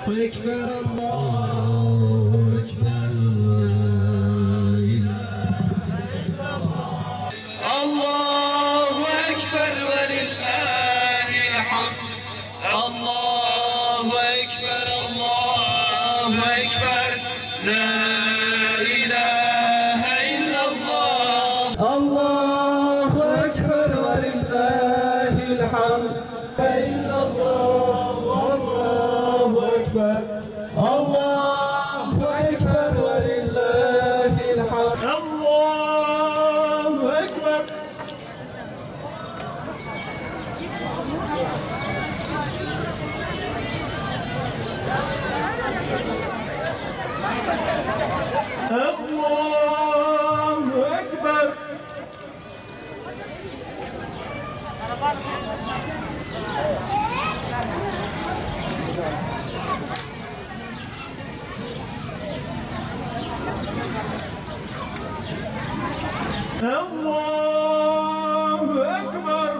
Ekber, Allahu Ekber, la ilahe illallah. Allahu Ekber ve lillahil hamd. Allahu Ekber, Allahu Ekber, la ilahe illallah. Allahu Ekber ve lillahil hamd. Allahu Ekber ve lillahil hamd. Allahu Ekber. Allahu Ekber. Allahu Ekber.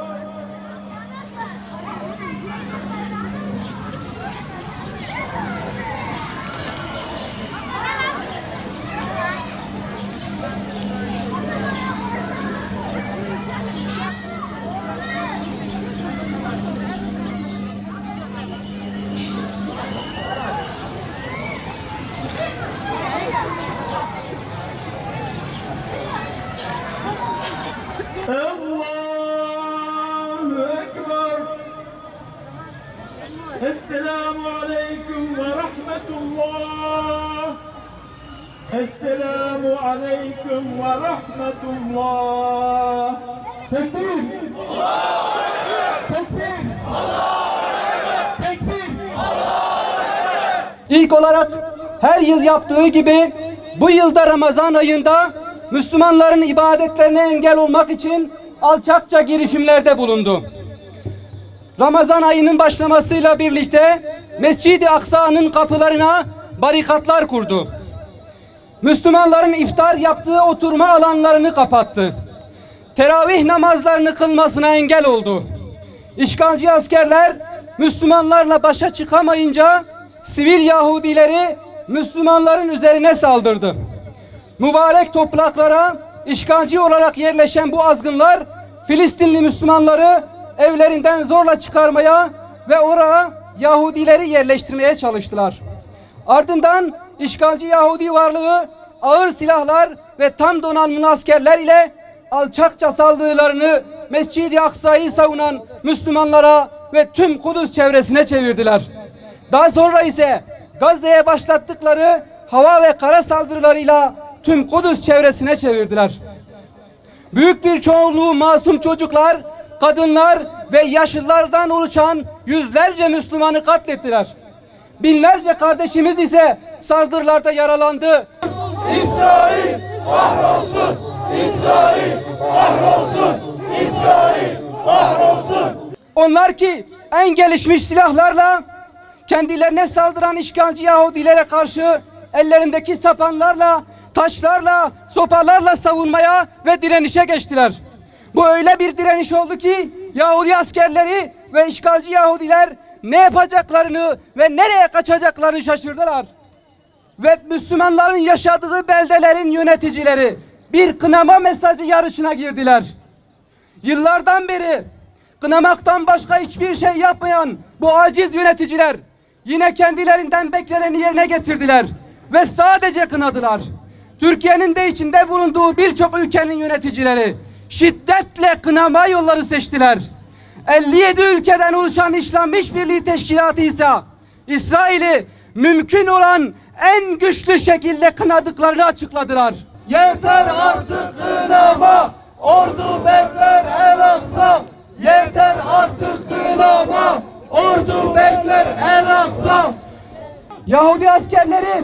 Allahu Ekber. Esselamu Aleyküm ve Rahmetullah. Esselamu Aleyküm ve Rahmetullah. Tekbir. Allahu Ekber. Tekbir. Allahu Ekber. Tekbir. Allahu Ekber. İlk olarak her yıl yaptığı gibi bu yılda Ramazan ayında Müslümanların ibadetlerine engel olmak için alçakça girişimlerde bulundu. Ramazan ayının başlamasıyla birlikte Mescid-i Aksa'nın kapılarına barikatlar kurdu. Müslümanların iftar yaptığı oturma alanlarını kapattı. Teravih namazlarını kılmasına engel oldu. İşgalci askerler Müslümanlarla başa çıkamayınca sivil Yahudileri Müslümanların üzerine saldırdı. Mübarek topraklara işgalci olarak yerleşen bu azgınlar Filistinli Müslümanları evlerinden zorla çıkarmaya ve oraya Yahudileri yerleştirmeye çalıştılar. Ardından işgalci Yahudi varlığı ağır silahlar ve tam donanımlı askerler ile alçakça saldırılarını Mescid-i Aksa'yı savunan Müslümanlara ve tüm Kudüs çevresine çevirdiler. Daha sonra ise Gazze'ye başlattıkları hava ve kara saldırılarıyla tüm Kudüs çevresine çevirdiler. Büyük bir çoğunluğu masum çocuklar, kadınlar ve yaşlılardan oluşan yüzlerce Müslümanı katlettiler. Binlerce kardeşimiz ise saldırılarda yaralandı. İsrail kahrolsun! İsrail kahrolsun! İsrail kahrolsun! Onlar ki en gelişmiş silahlarla kendilerine saldıran işgalci Yahudilere karşı ellerindeki sapanlarla, taşlarla, sopalarla savunmaya ve direnişe geçtiler. Bu öyle bir direniş oldu ki Yahudi askerleri ve işgalci Yahudiler ne yapacaklarını ve nereye kaçacaklarını şaşırdılar. Ve Müslümanların yaşadığı beldelerin yöneticileri bir kınama mesajı yarışına girdiler. Yıllardan beri kınamaktan başka hiçbir şey yapmayan bu aciz yöneticiler yine kendilerinden bekleneni yerine getirdiler ve sadece kınadılar. Türkiye'nin de içinde bulunduğu birçok ülkenin yöneticileri şiddetle kınama yolları seçtiler. 57 ülkeden oluşan İslam İşbirliği Teşkilatı ise İsrail'i mümkün olan en güçlü şekilde kınadıklarını açıkladılar. Yeter artık kınama! Ordu bekler El-Aksa! Yeter artık kınama! Ordu bekler El-Aksa! Yahudi askerleri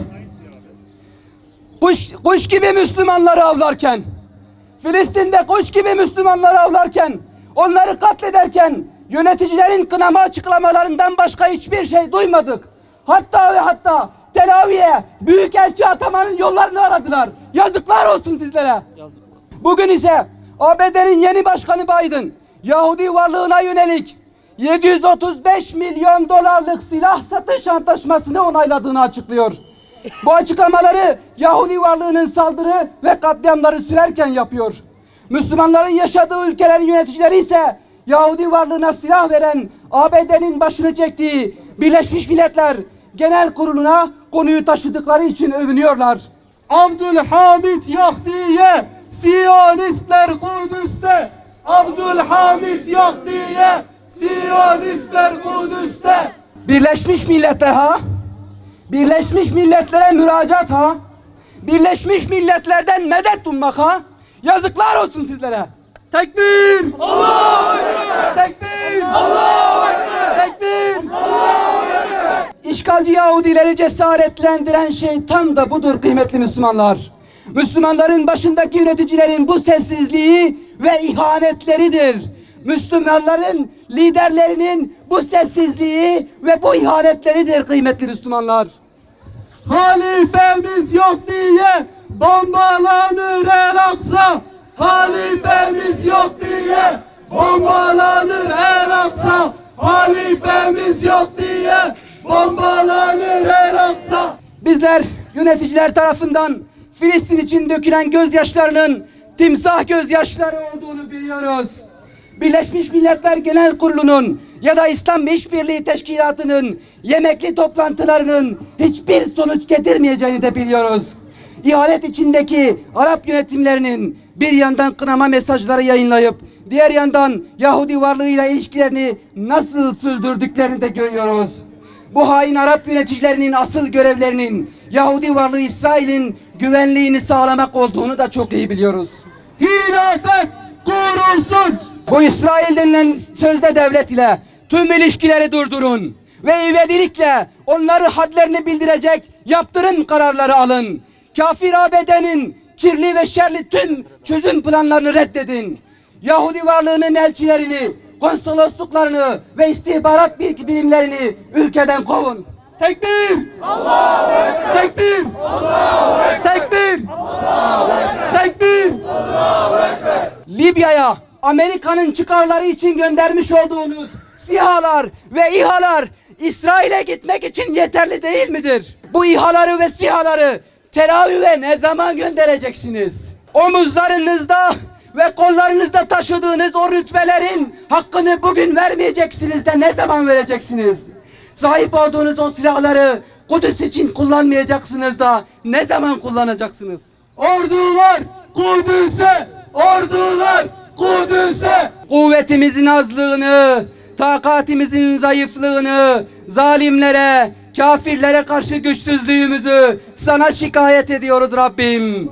kuş gibi Müslümanları avlarken, Filistin'de kuş gibi Müslümanları avlarken, onları katlederken yöneticilerin kınama açıklamalarından başka hiçbir şey duymadık. Hatta ve hatta Tel Aviv'e büyükelçi atamanın yollarını aradılar. Yazıklar olsun sizlere. Bugün ise ABD'nin yeni başkanı Biden Yahudi varlığına yönelik 735 milyon dolarlık silah satış antlaşmasını onayladığını açıklıyor. Bu açıklamaları Yahudi varlığının saldırı ve katliamları sürerken yapıyor. Müslümanların yaşadığı ülkelerin yöneticileri ise Yahudi varlığına silah veren ABD'nin başını çektiği Birleşmiş Milletler Genel Kurulu'na konuyu taşıdıkları için övünüyorlar. Abdülhamit yok diye Siyonistler Kudüs'te. Abdülhamit yok diye Siyonistler Kudüs'te. Birleşmiş Milletler ha? Birleşmiş Milletler'e müracaat ha? Birleşmiş Milletler'den medet ummak ha? Yazıklar olsun sizlere. Tekbir! Allahu Ekber! Tekbir! Allahu Ekber! Tekbir! Allahu Ekber! İşgalci Yahudileri cesaretlendiren şey tam da budur kıymetli Müslümanlar. Müslümanların başındaki yöneticilerin bu sessizliği ve ihanetleridir. Müslümanların liderlerinin bu sessizliği ve bu ihanetleridir kıymetli Müslümanlar. Halifemiz yok diye bombalanır El-Aksa. Halifemiz yok diye bombalanır El-Aksa. Halifemiz yok diye bombalanır El-Aksa. Bizler yöneticiler tarafından Filistin için dökülen gözyaşlarının timsah gözyaşları olduğunu biliyoruz. Birleşmiş Milletler Genel Kurulu'nun ya da İslam İşbirliği Teşkilatı'nın yemekli toplantılarının hiçbir sonuç getirmeyeceğini de biliyoruz. İhanet içindeki Arap yönetimlerinin bir yandan kınama mesajları yayınlayıp diğer yandan Yahudi varlığıyla ilişkilerini nasıl sürdürdüklerini de görüyoruz. Bu hain Arap yöneticilerinin asıl görevlerinin Yahudi varlığı İsrail'in güvenliğini sağlamak olduğunu da çok iyi biliyoruz. Hilafet kurulsun. Bu İsrail denilen sözde devlet ile tüm ilişkileri durdurun ve ivedilikle onları hadlerini bildirecek yaptırım kararları alın. Kafir ABD'nin kirli ve şerli tüm çözüm planlarını reddedin. Yahudi varlığının elçilerini, konsolosluklarını ve istihbarat birimlerini ülkeden kovun. Tekbir! Allahu Ekber! Tekbir! Allahu Ekber! Tekbir! Allahu Ekber! Tekbir! Allahu Ekber! Libya'ya Amerika'nın çıkarları için göndermiş olduğunuz SİHA'lar ve İHA'lar İsrail'e gitmek için yeterli değil midir? Bu İHA'ları ve SİHA'ları Tel Aviv'e ne zaman göndereceksiniz? Omuzlarınızda ve kollarınızda taşıdığınız o rütbelerin hakkını bugün vermeyeceksiniz de ne zaman vereceksiniz? Sahip olduğunuz o silahları Kudüs için kullanmayacaksınız da ne zaman kullanacaksınız? Ordular Kudüs'e! Ordular Kudüs'e! Kuvvetimizin azlığını, takatimizin zayıflığını, zalimlere, kafirlere karşı güçsüzlüğümüzü sana şikayet ediyoruz Rabbim.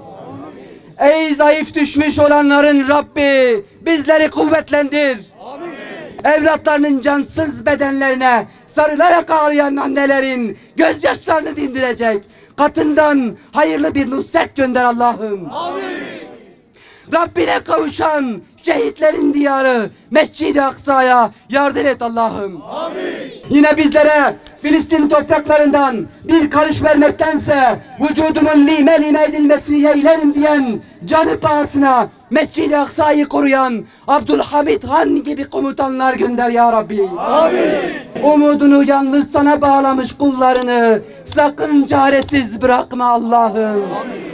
Ey zayıf düşmüş olanların Rabbi, bizleri kuvvetlendir. Amin. Evlatlarının cansız bedenlerine sarılarak ağlayan annelerin gözyaşlarını dindirecek katından hayırlı bir nusret gönder Allah'ım. Amin. Rabbine kavuşan şehitlerin diyarı Mescid-i Aksa'ya yardım et Allah'ım. Amin. Yine bizlere Filistin topraklarından bir karış vermektense vücudumun lime lime edilmesini yeğlerim diyen canı pahasına Mescid-i Aksa'yı koruyan Abdülhamit Han gibi komutanlar gönder ya Rabbi. Amin. Umudunu yalnız sana bağlamış kullarını sakın çaresiz bırakma Allah'ım.